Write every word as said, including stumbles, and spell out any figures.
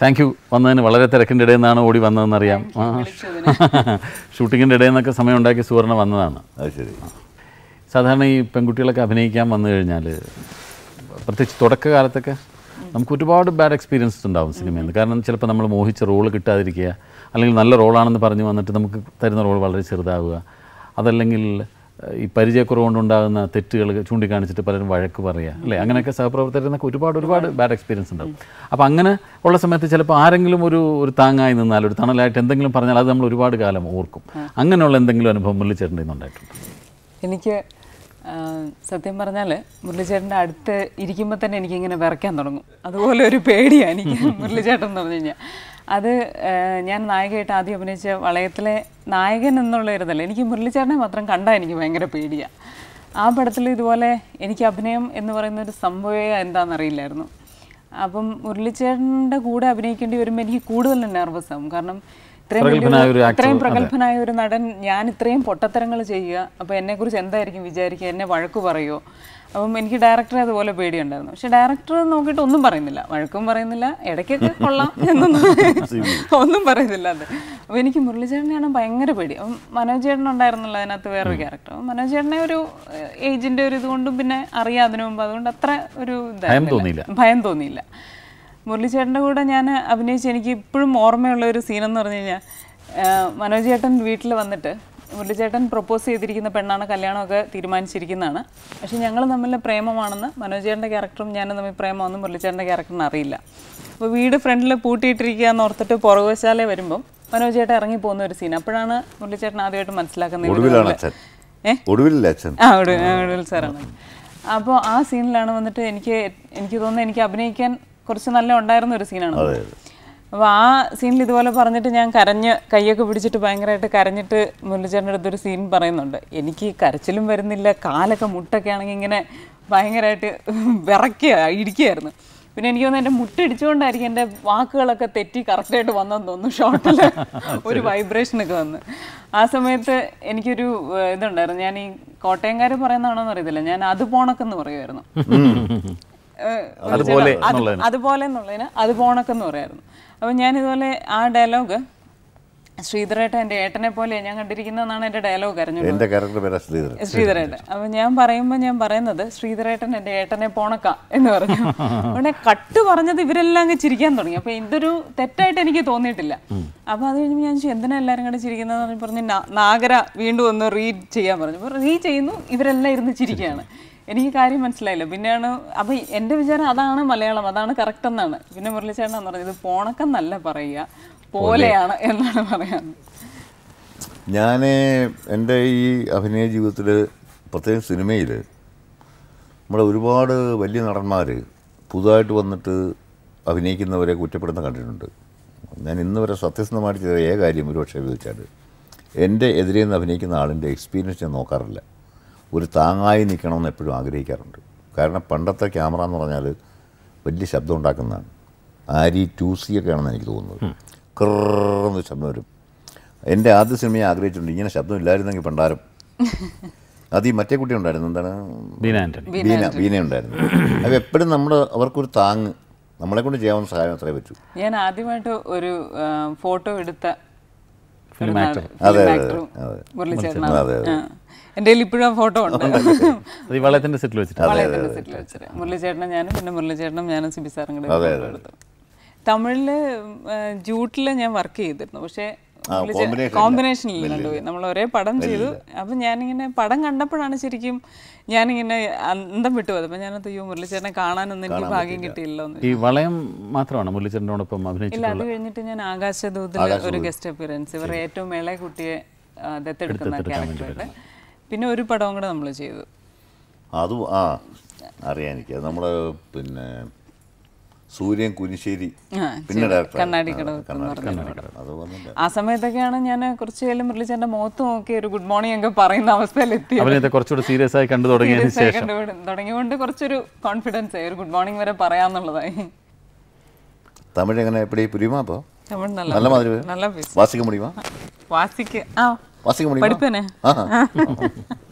Thank you. വന്നതിന് വളരെ തിരക്കിൻ്റെ ഇടയിൽ നിന്നാണ് ഓടി വന്നതെന്നറിയാം. ഷൂട്ടിങ്ങിൻ്റെ ഇടയിൽ നിന്നൊക്കെ സമയം ഉണ്ടാക്കി സുവർണ്ണ വന്നതാണ്. അത് ശരി. സാധാരണ ഈ പെൺകുട്ടികളൊക്കെ അഭിനയിക്കാൻ വന്നു കഴിഞ്ഞാൽ പ്രത്യേകിച്ച് തുടക്കകാലത്തൊക്കെ നമുക്ക് ഒരുപാട് ബാഡ് എക്സ്പീരിയൻസ് ഉണ്ടാവും സിനിമയിൽ നിന്ന്. കാരണം ചിലപ്പോൾ നമ്മൾ മോഹിച്ച റോള് കിട്ടാതിരിക്കുക, അല്ലെങ്കിൽ നല്ല റോളാണെന്ന് പറഞ്ഞു വന്നിട്ട് നമുക്ക് തരുന്ന റോൾ വളരെ ചെറുതാവുക, അതല്ലെങ്കിൽ ഈ പരിചയക്കുറവ് കൊണ്ടുണ്ടാകുന്ന തെറ്റുകൾ ചൂണ്ടിക്കാണിച്ചിട്ട് പലരും വഴക്ക് പറയുക, അല്ലേ? അങ്ങനെയൊക്കെ സഹപ്രവർത്തകരെന്നൊക്കെ ഒരുപാട് ഒരുപാട് ബാഡ് എക്സ്പീരിയൻസ് ഉണ്ടാവും. അപ്പോൾ അങ്ങനെ ഉള്ള സമയത്ത് ചിലപ്പോൾ ആരെങ്കിലും ഒരു ഒരു താങ്ങായി നിന്നാൽ, ഒരു തണലായിട്ട് എന്തെങ്കിലും പറഞ്ഞാൽ അത് നമ്മൾ ഒരുപാട് കാലം ഓർക്കും. അങ്ങനെയുള്ള എന്തെങ്കിലും അനുഭവം മുരളിച്ചേട്ടൻ്റെ ഉണ്ടായിട്ടുണ്ട്? എനിക്ക് സത്യം പറഞ്ഞാൽ മുരളിച്ചേട്ടൻ്റെ അടുത്ത് ഇരിക്കുമ്പോൾ തന്നെ എനിക്കിങ്ങനെ വിറയ്ക്കാൻ തുടങ്ങും. അതുപോലെ ഒരു പേടിയാണ് എനിക്ക് മുരളിച്ചേട്ടൻ എന്ന് പറഞ്ഞു കഴിഞ്ഞാൽ. അത് ഞാൻ നായികയായിട്ട് ആദ്യം അഭിനയിച്ച വളയത്തിലെ നായകൻ എന്നുള്ള ഒരിതല്ല, എനിക്ക് മുരളിച്ചേട്ടനെ മാത്രം കണ്ടാൽ എനിക്ക് ഭയങ്കര പേടിയാണ്. ആ പടത്തിൽ ഇതുപോലെ എനിക്ക് അഭിനയം എന്ന് പറയുന്ന ഒരു സംഭവമേ എന്താണെന്നറിയില്ലായിരുന്നു. അപ്പം മുരളിച്ചേട്ടൻ്റെ കൂടെ അഭിനയിക്കേണ്ടി വരുമ്പോൾ എനിക്ക് കൂടുതൽ നെർവസ് ആവും. കാരണം ഇത്രയും ഇത്രയും പ്രഗത്ഭനായ ഒരു നടൻ, ഞാൻ ഇത്രയും പൊട്ടത്തരങ്ങൾ ചെയ്യുക, അപ്പോൾ എന്നെക്കുറിച്ച് എന്തായിരിക്കും വിചാരിക്കുക, എന്നെ വഴക്ക് പറയുമോ? അപ്പം എനിക്ക് ഡയറക്ടറെ അതുപോലെ പേടിയുണ്ടായിരുന്നു. പക്ഷെ ഡയറക്ടർ നോക്കിയിട്ട് ഒന്നും പറയുന്നില്ല, വഴക്കും പറയുന്നില്ല, ഇടയ്ക്കൊക്കെ കൊള്ളാം എന്നൊന്നും ഒന്നും പറയുന്നില്ല. അത് അപ്പോൾ എനിക്ക് മുരളിച്ചേട്ടനെയാണ് ഭയങ്കര പേടി. അപ്പം മനോജ് ചേട്ടൻ ഉണ്ടായിരുന്നില്ല അതിനകത്ത് വേറൊരു ക്യാരക്ടർ. അപ്പം മനോജ് ചേട്ടനെ ഒരു ഏജിൻ്റെ ഒരു ഇതുകൊണ്ടും പിന്നെ അറിയാം അതിനു മുമ്പ്, അതുകൊണ്ട് അത്ര ഒരു ഇതായിരുന്നില്ല, ഭയം തോന്നിയില്ല. മുരളിച്ചേട്ടൻ്റെ കൂടെ ഞാൻ അഭിനയിച്ച് എനിക്ക് ഇപ്പോഴും ഓർമ്മയുള്ള ഒരു സീനെന്ന് പറഞ്ഞു കഴിഞ്ഞാൽ, മനോജ് ചേട്ടൻ വീട്ടിൽ വന്നിട്ട് മുരളിച്ചേട്ടൻ പ്രപ്പോസ് ചെയ്തിരിക്കുന്ന പെണ്ണാണ്, കല്യാണമൊക്കെ തീരുമാനിച്ചിരിക്കുന്നതാണ്. പക്ഷേ ഞങ്ങൾ തമ്മിൽ പ്രേമമാണെന്ന് മനോജ് ചേട്ടൻ്റെ ക്യാരക്ടറും ഞാനും തമ്മിൽ പ്രേമമാണെന്ന് മുരളിച്ചേട്ടൻ്റെ ക്യാരക്ടറിന് അറിയില്ല. അപ്പോൾ വീട് ഫ്രണ്ടിൽ പൂട്ടിയിട്ടിരിക്കുക എന്ന് ഓർത്തിട്ട് പുറകുവശാലെ വരുമ്പം മനോജ് ചേട്ടൻ ഇറങ്ങി പോകുന്ന ഒരു സീൻ. അപ്പോഴാണ് മുരളിച്ചേട്ടൻ ആദ്യമായിട്ട് മനസ്സിലാക്കുന്നത് ഏഹ് ആ ഒടുവിൽ സാറാണ്. അപ്പോൾ ആ സീനിലാണ് വന്നിട്ട് എനിക്ക് എനിക്ക് തോന്നുന്നത് എനിക്ക് അഭിനയിക്കാൻ കുറച്ച് നല്ല ഉണ്ടായിരുന്ന ഒരു സീനാണ്. അപ്പോൾ ആ സീനിൽ ഇതുപോലെ പറഞ്ഞിട്ട് ഞാൻ കരഞ്ഞ് കൈയൊക്കെ പിടിച്ചിട്ട് ഭയങ്കരമായിട്ട് കരഞ്ഞിട്ട് മുരളിച്ചേട്ടൻ്റെ അടുത്തൊരു സീൻ പറയുന്നുണ്ട്. എനിക്ക് കരച്ചിലും വരുന്നില്ല, കാലൊക്കെ മുട്ടൊക്കെ ആണെങ്കിൽ ഇങ്ങനെ ഭയങ്കരമായിട്ട് വിറയ്ക്കുക ഇടിക്കുകയായിരുന്നു. പിന്നെ എനിക്ക് തോന്നുന്നു എൻ്റെ മുട്ടിടിച്ചുകൊണ്ടായിരിക്കും എൻ്റെ വാക്കുകളൊക്കെ തെറ്റി കറക്റ്റായിട്ട് വന്നെന്ന് തോന്നുന്നു. ഷോട്ടിൽ ഒരു വൈബ്രേഷനൊക്കെ വന്ന് ആ സമയത്ത് എനിക്കൊരു ഇതുണ്ടായിരുന്നു. ഞാൻ ഈ കോട്ടയംകാർ പറയുന്നതാണോന്ന് അറിയത്തില്ല, ഞാൻ അത് പോണക്കെന്ന് പറയുമായിരുന്നു. അതുപോലെ എന്നുള്ളതിന് അത് പോണക്കെന്ന് പറയായിരുന്നു. അപ്പം ഞാനിതുപോലെ ആ ഡയലോഗ് ശ്രീധരേട്ടൻ എൻ്റെ ഏട്ടനെ പോലെ ഞാൻ കണ്ടിരിക്കുന്നതെന്നാണ് എൻ്റെ ഡയലോഗ് അറിഞ്ഞു, ശ്രീധരേട്ടൻ. അപ്പം ഞാൻ പറയുമ്പോൾ ഞാൻ പറയുന്നത് ശ്രീധരേട്ടൻ എൻ്റെ ഏട്ടനെ പോണക്ക എന്ന് പറഞ്ഞു. അവിടെ കട്ട് പറഞ്ഞത് ഇവരെല്ലാം അങ്ങ് ചിരിക്കാൻ തുടങ്ങി. അപ്പം ഇതൊരു തെറ്റായിട്ട് എനിക്ക് തോന്നിയിട്ടില്ല. അപ്പം അത് കഴിഞ്ഞപ്പോൾ ഞാൻ എന്തിനാ എല്ലാവരും കൂടെ ചിരിക്കുന്നതെന്ന് പറഞ്ഞ് നാഗര വീണ്ടും ഒന്ന് റീഡ് ചെയ്യാൻ പറഞ്ഞു. അപ്പോൾ റീ ചെയ്യുന്നു, ഇവരെല്ലാം ഇരുന്ന് ചിരിക്കുകയാണ്. എനിക്ക് കാര്യം മനസ്സിലായില്ല. പിന്നെയാണ് അപ്പം എൻ്റെ വിചാരം അതാണ് മലയാളം, അതാണ് കറക്റ്റ് എന്നാണ്. പിന്നെ മുരളിച്ചേട്ടനാന്ന് പറഞ്ഞത് ഇത് പോണക്കെന്നല്ല പറയുക, പോലെയാണ് എന്നാണ് പറയാറ്. ഞാൻ എൻ്റെ ഈ അഭിനയ ജീവിതത്തിൽ പ്രത്യേകം സിനിമയിൽ നമ്മുടെ ഒരുപാട് വലിയ നടന്മാർ പുതുതായിട്ട് വന്നിട്ട് അഭിനയിക്കുന്നവരെ കുറ്റപ്പെടുന്ന കണ്ടിട്ടുണ്ട്. ഞാൻ ഇന്ന് വരെ സത്യസന്ധമായിട്ട് ചെയ്ത ഏക കാര്യം ഒരു പക്ഷേ ചോദിച്ചാൽ എൻ്റെ എതിരെ നിന്ന് അഭിനയിക്കുന്ന ആളിൻ്റെ എക്സ്പീരിയൻസ് ഞാൻ നോക്കാറില്ല. ഒരു താങ്ങായി നിൽക്കണമെന്ന് എപ്പോഴും ആഗ്രഹിക്കാറുണ്ട്. കാരണം പണ്ടത്തെ ക്യാമറ എന്ന് പറഞ്ഞാൽ വലിയ ശബ്ദം ഉണ്ടാക്കുന്നതാണ്. ആരി ടു സി ഒക്കെ ആണെന്ന് എനിക്ക് തോന്നുന്നത്. കറന്ന് ശബ്ദം വരും. എൻ്റെ ആദ്യ സിനിമയെ ആഗ്രഹിച്ചിട്ടുണ്ട് ഇങ്ങനെ ശബ്ദം ഇല്ലായിരുന്നെങ്കിൽ പണ്ടാരം. അത് ഈ മറ്റേ കുട്ടി ഉണ്ടായിരുന്നു, എന്താണ് ബീന ബീന ഉണ്ടായിരുന്നു. അപ്പോൾ എപ്പോഴും നമ്മൾ അവർക്കൊരു താങ്ങ്, നമ്മളെ കൊണ്ട് ചെയ്യാവുന്ന സഹായം അത്രേ പറ്റൂ. ഞാൻ ആദ്യമായിട്ട് ഒരു ഫോട്ടോ എടുത്ത അതെ അതെ അതെ എൻ്റെ ഇപ്പോഴും ഫോട്ടോ ഉണ്ട്. വളയത്തിൻ്റെ സെറ്റിൽ വെച്ചിട്ട് മുരളിച്ചേട്ടനും ഞാനും പിന്നെ മുരളിച്ചേട്ടനും ഞാനും സിബി സാറും കൂടെ എടുത്തു. തമിഴിൽ ജൂട്ടിൽ ഞാൻ വർക്ക് ചെയ്തിരുന്നു. പക്ഷേ കോമ്പിനേഷനിൽ കണ്ടുപോയി. നമ്മൾ ഒരേ പടം ചെയ്തു. അപ്പം ഞാനിങ്ങനെ പടം കണ്ടപ്പോഴാണ് ശരിക്കും ഞാനിങ്ങനെ അന്തം വിട്ടുപോയത്. അപ്പം ഞാനത് അയ്യോ മുരളിച്ചേട്ടനെ കാണാനൊന്നും എനിക്ക് ഭാഗ്യം കിട്ടിയില്ലോ. ഈ വളയം മാത്രമാണ് മുരളിച്ചേട്ടനോടൊപ്പം അഭിനയിച്ചില്ല? അത് കഴിഞ്ഞിട്ട് ഞാൻ ആകാശദൂതിൽ ഒരു ഗസ്റ്റ് അപ്പിയറൻസ്, ഇവരുടെ ഏറ്റവും ഇളയ കുട്ടിയെ ദത്തെടുക്കുന്ന ക്യാരക്ടറായിട്ട്. പിന്നെ ഒരു പടവും കൂടെ നമ്മൾ ചെയ്തു. അത് ആ അറിയാം എനിക്ക്. അത് നമ്മൾ പിന്നെ സൂര്യൻ കുനിശ്ശേരി പിന്നെ ആ സമയത്തൊക്കെയാണ് ഞാൻ കുറച്ച് കാലം മുരളിച്ചേട്ടൻ്റെ മുഖത്ത് നോക്കി ഒരു ഗുഡ് മോർണിംഗ് ഒക്കെ പറയുന്ന അവസ്ഥയിലെത്തി. കുറച്ചുകൂടി സീരിയസ് ആയി കണ്ടു തുടങ്ങിയതുകൊണ്ട് കുറച്ചൊരു കോൺഫിഡൻസ് ആയി, ഒരു ഗുഡ് മോർണിംഗ് വരെ പറയാന്നുള്ളതായി. തമിഴ് എങ്ങനെ എപ്പടി പുരിയുമാ? അപ്പോൾ തമിഴ് നല്ല നല്ല മാതിരി നല്ല വാസിക്ക മുടിയുമാ? വാസിക്ക് ആ വാസിക്ക മുടിയുമാ? പഠിപ്പനെ